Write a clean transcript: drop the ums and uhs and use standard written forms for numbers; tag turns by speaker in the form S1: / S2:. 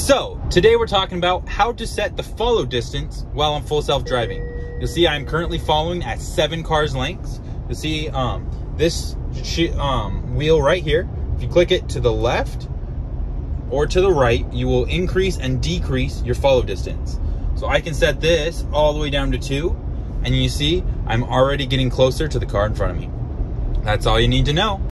S1: So today we're talking about how to set the follow distance while I'm full self-driving. You'll see I'm currently following at 7 cars lengths. You'll see this wheel right here. If you click it to the left or to the right, you will increase and decrease your follow distance. So I can set this all the way down to 2, and you see I'm already getting closer to the car in front of me. That's all you need to know.